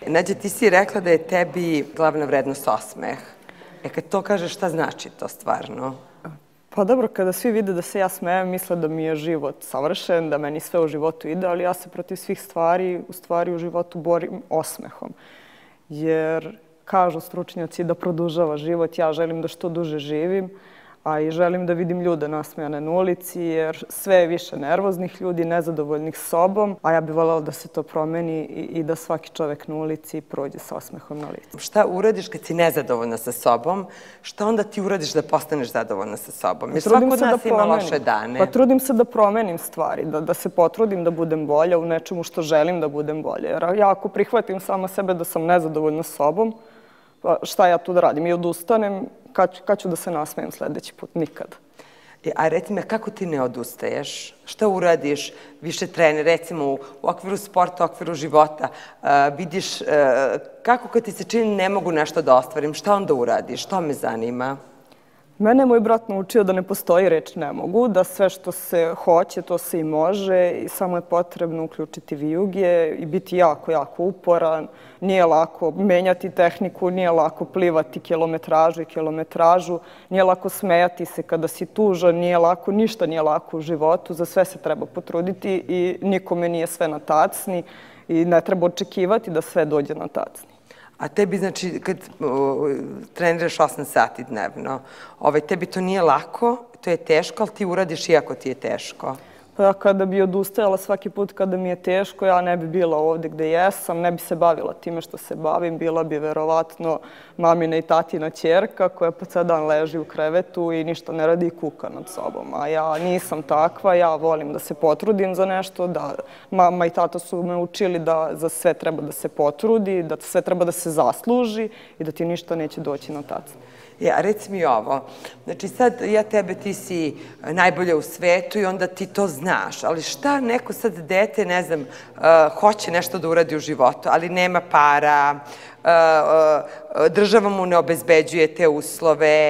Nađa, ti si rekla da je tebi glavna vrednost osmeh. Kad to kažeš, šta znači to stvarno? Pa dobro, kada svi vide da se ja smejem, misle da mi je život savršen, da meni sve u životu ide, ali ja se protiv svih stvari u stvari u životu borim osmehom. Jer kažu stručnjaci da produžava život, ja želim da što duže živim, a i želim da vidim ljude nasmejane na ulici, jer sve je više nervoznih ljudi, nezadovoljnih sobom, a ja bih voljela da se to promeni i da svaki čovek na ulici prođe sa osmehom na licu. Šta uradiš kad si nezadovoljna sa sobom? Šta onda ti uradiš da postaneš zadovoljna sa sobom? Jer svako od nas ima loše dane. Pa trudim se da promenim stvari, da se potrudim da budem bolja u nečemu što želim da budem bolja. Jer ja ako prihvatim sama sebe da sam nezadovoljna sobom, šta ja tu da radim? I odustanem, kad ću da se nasmejem sledeći put? Nikad. A reci me, kako ti ne odustaješ? Šta uradiš? Više trener, recimo u okviru sporta, u okviru života, vidiš kako kad ti se čini ne mogu nešto da ostvarim, šta onda uradiš? To me zanima. Mene je moj brat naučio da ne postoji reč ne mogu, da sve što se hoće, to se i može i samo je potrebno uključiti vijuge i biti jako, jako uporan. Nije lako menjati tehniku, nije lako plivati kilometražu i kilometražu, nije lako smejati se kada si tužan, nije lako, ništa nije lako u životu, za sve se treba potruditi i nikome nije sve na tacni i ne treba očekivati da sve dođe na tacni. A tebi, znači, kad treniraš 8 sati dnevno, tebi to nije lako, to je teško, ali ti uradiš iako ti je teško? Pa kada bi odustajala svaki put kada mi je teško, ja ne bi bila ovde gde jesam, ne bi se bavila time što se bavim, bila bi verovatno mamina i tatina ćerka koja po ceo dan leži u krevetu i ništa ne radi i kuka nad sobom. A ja nisam takva, ja volim da se potrudim za nešto, da mama i tata su me učili da za sve treba da se potrudi, da sve treba da se zasluži i da ti ništa neće doći na tacnu. A reci mi ovo, znači sad ja tebe, ti si najbolja u svetu i onda ti to znaš, ali šta neko sad dete, ne znam, hoće nešto da uradi u životu, ali nema para, država mu ne obezbeđuje te uslove,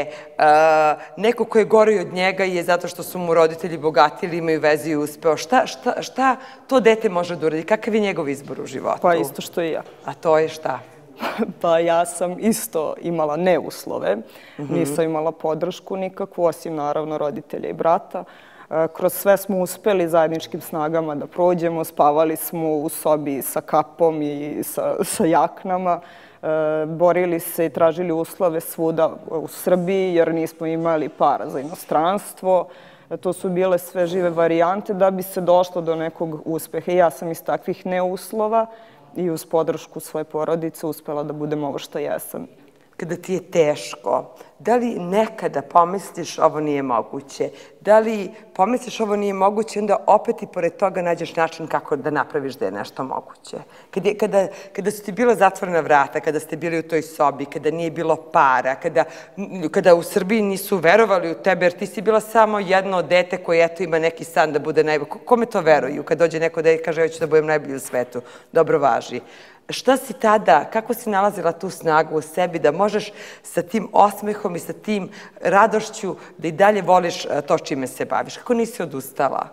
neko ko je gori od njega je zato što su mu roditelji bogati ili imaju veze i uspeo. Šta to dete može da uradi? Kakav je njegov izbor u životu? Pa isto što i ja. A to je šta? Pa ja sam isto imala neuslove, nisam imala podršku nikakvu, osim naravno roditelja i brata. Kroz sve smo uspeli zajedničkim snagama da prođemo, spavali smo u sobi sa kapom i sa jaknama, borili se i tražili uslove svuda u Srbiji jer nismo imali para za inostranstvo. To su bile sve žive varijante da bi se došlo do nekog uspeha. I ja sam iz takvih neuslova i uz podršku svoje porodice uspela da budem ovo što jesam. Kada ti je teško, da li nekada pomisliš ovo nije moguće? Da li pomisliš ovo nije moguće i onda opet i pored toga nađeš način kako da napraviš da je nešto moguće? Kada su ti bila zatvorena vrata, kada ste bili u toj sobi, kada nije bilo para, kada u Srbiji nisu verovali u tebe, jer ti si bila samo jedno dete koje eto ima neki san da bude najbolji. Kome to veruju? Kad dođe neko da kaže ja ću da budem najbolji u svetu, dobro važi. Šta si tada, kako si nalazila tu snagu u sebi da možeš sa tim osmehom i sa tim radošću da i dalje voliš to čime se baviš? Kako nisi odustala?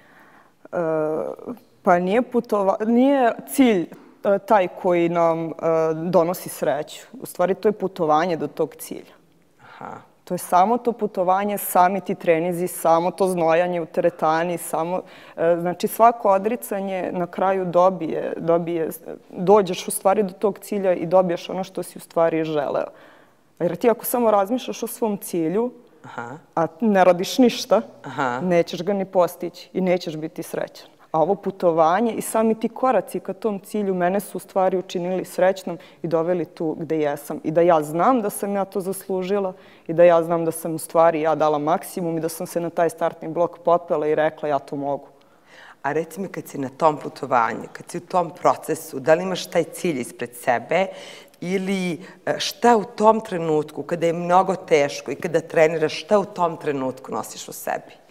Pa nije cilj taj koji nam donosi sreću. U stvari to je putovanje do tog cilja. To je samo to putovanje, sami ti trenizi, samo to znojanje u teretani, znači svako odricanje na kraju dođeš u stvari do tog cilja i dobiješ ono što si u stvari želeo. Jer ti ako samo razmišljaš o svom cilju, a ne radiš ništa, nećeš ga ni postići i nećeš biti srećan. A ovo putovanje i sami ti koraci ka tom cilju mene su u stvari učinili srećnom i doveli tu gde jesam. I da ja znam da sam ja to zaslužila i da ja znam da sam u stvari ja dala maksimum i da sam se na taj startni blok popela i rekla ja to mogu. A reci mi kad si na tom putovanju, kad si u tom procesu, da li imaš taj cilj ispred sebe ili šta u tom trenutku, kada je mnogo teško i kada treniraš, šta u tom trenutku nosiš u sebi?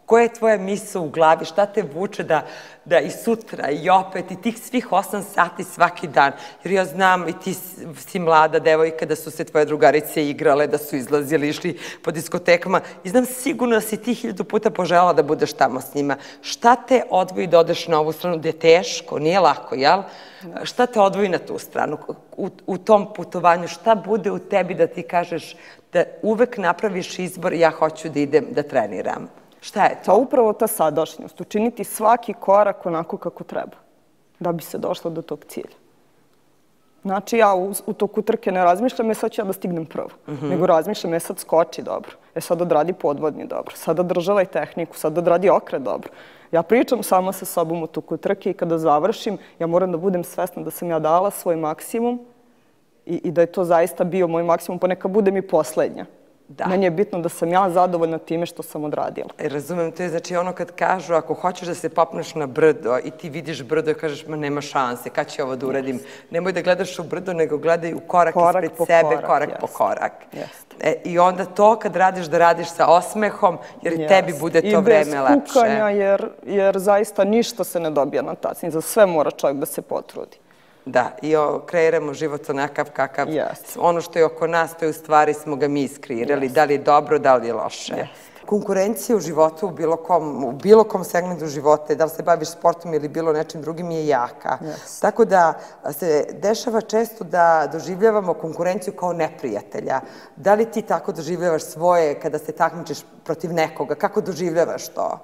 Koja je tvoja misao u glavi? Šta te vuče da i sutra i opet i tih svih 8 sati svaki dan? Jer ja znam i ti si mlada devojka, da su se tvoje drugarice igrale, da su izlazili, išli po diskotekama i znam sigurno da si ti 1000 puta poželjela da budeš tamo s njima. Šta te odvoji da odeš na ovu stranu gde je teško, nije lako, jel? Šta te odvoji na tu stranu? U tom putovanju, šta bude u tebi da ti kažeš da uvek napraviš izbor ja hoću da idem da treniram? Šta je to? Pa upravo ta sadašnjost, učiniti svaki korak onako kako treba, da bi se došlo do tog cilja. Znači, ja u toku trke ne razmišljam, sad ću ja da stignem prvo, nego razmišljam, sad skoči dobro, sad odradi podvodni dobro, sad održavaj tehniku, sad odradi okret dobro. Ja pričam sama sa sobom u toku trke i kada završim, ja moram da budem svesna da sam ja dala svoj maksimum i da je to zaista bio moj maksimum, pa neka budem i poslednja. Meni je bitno da sam ja zadovoljna time što sam odradila. Razumem, to je znači ono kad kažu ako hoćeš da se popneš na brdo i ti vidiš brdo i kažeš ma nema šanse, kad ću ovo da uradim? Nemoj da gledaš u brdo, nego gledaj u korak ispred sebe, korak po korak. I onda to kad radiš da radiš sa osmehom, jer tebi bude to vreme lepše. I bez kukanja, jer zaista ništa se ne dobija na tacni. Za sve mora čovjek da se potrudi. Da, i kreiramo život onakav kakav. Ono što je oko nas, to je u stvari smo ga mi iskreirali. Da li je dobro, da li je loše. Konkurencija u životu, u bilo kom segmentu života, da li se baviš sportom ili bilo nečim drugim, je jaka. Tako da se dešava često da doživljavamo konkurenciju kao neprijatelja. Da li ti tako doživljavaš svoje kada se takmičiš protiv nekoga? Kako doživljavaš to?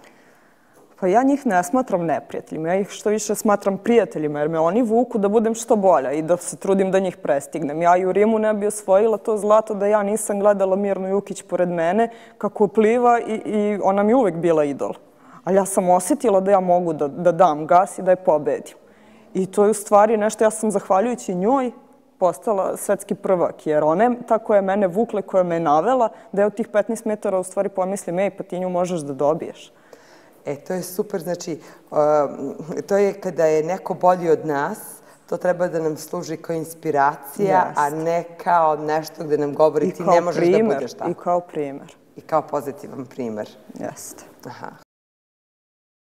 Pa ja njih ne smatram neprijateljima, ja ih što više smatram prijateljima, jer me oni vuku da budem što bolja i da se trudim da njih prestignem. Ja i u Rimu ne bi osvojila to zlato da ja nisam gledala Mirnu Jukić pored mene kako pliva i ona mi uvek bila idol. Ali ja sam osjetila da ja mogu da dam gas i da je pobedim. I to je u stvari nešto, ja sam zahvaljujući njoj postala svetski prvak, jer ona je ta koja je mene vukla, koja me navela, da je od tih 15 metara u stvari pomislim, ej, pa ti nju možeš da dobiješ. To je super, znači, to je kada je neko bolji od nas, to treba da nam služi kao inspiracija, a ne kao nešto gde nam govori ti ne možeš da budeš tako. I kao primer. I kao pozitivan primer. Jeste.